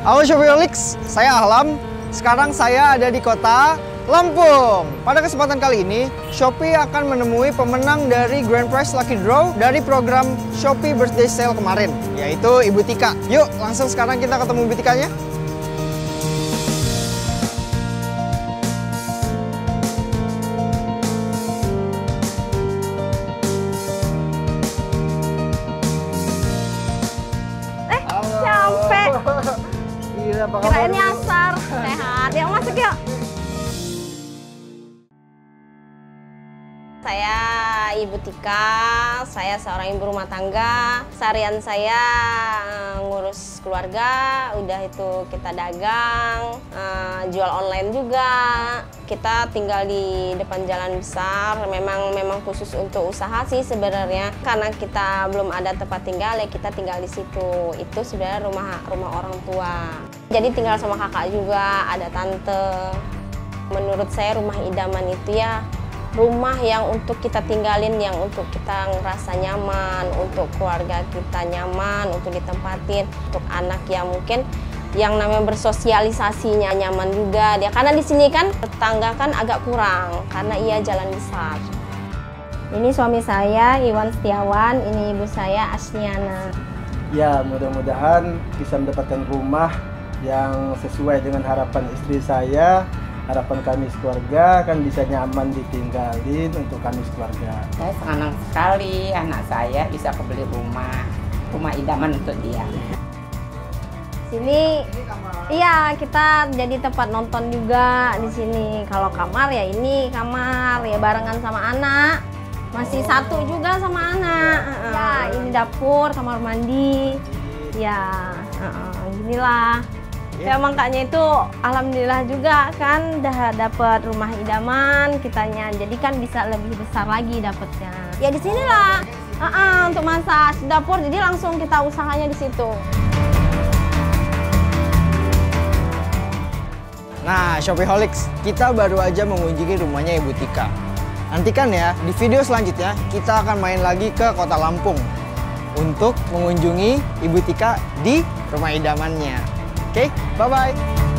Halo Shopaholics, saya Ahlam. Sekarang saya ada di kota Lampung. Pada kesempatan kali ini, Shopee akan menemui pemenang dari Grand Prize Lucky Draw dari program Shopee Birthday Sale kemarin, yaitu Ibu Tika. Yuk, langsung sekarang kita ketemu Ibu Tikanya. Sampai. Gila, apa kabar? Kirain nyasar. Sehat. Yuk masuk yuk. Saya Ibu Tika, saya seorang ibu rumah tangga. Seharian saya ngurus keluarga, udah itu kita dagang, jual online juga. Kita tinggal di depan jalan besar, memang khusus untuk usaha sih sebenarnya. Karena kita belum ada tempat tinggal, ya kita tinggal di situ. Itu sebenarnya rumah orang tua. Jadi tinggal sama kakak juga, ada tante. Menurut saya rumah idaman itu ya rumah yang untuk kita tinggalin, yang untuk kita ngerasa nyaman, untuk keluarga kita nyaman, untuk ditempatin, untuk anak yang mungkin yang namanya bersosialisasinya nyaman juga dia. Karena di sini kan tetangga kan agak kurang karena ia jalan besar. Ini suami saya Iwan Setiawan, ini ibu saya Asniana. Ya, mudah-mudahan bisa mendapatkan rumah yang sesuai dengan harapan istri saya. Harapan kami sekeluarga kan bisa nyaman ditinggalin untuk kami sekeluarga. Saya senang sekali anak saya bisa kebeli rumah idaman untuk dia. Sini, iya kita jadi tempat nonton juga di sini. Kalau kamar ya ini kamar ya barengan sama anak, masih satu juga sama anak. Ya ini dapur, kamar mandi, ya inilah. Ya makanya itu alhamdulillah juga kan udah dapet rumah idaman kitanya, jadi kan bisa lebih besar lagi dapetnya. Ya di sinilah untuk masak dapur, jadi langsung kita usahanya di situ. Nah, Shopaholics, kita baru aja mengunjungi rumahnya Ibu Tika. Nantikan ya, di video selanjutnya kita akan main lagi ke kota Lampung untuk mengunjungi Ibu Tika di rumah idamannya. Oke, bye-bye.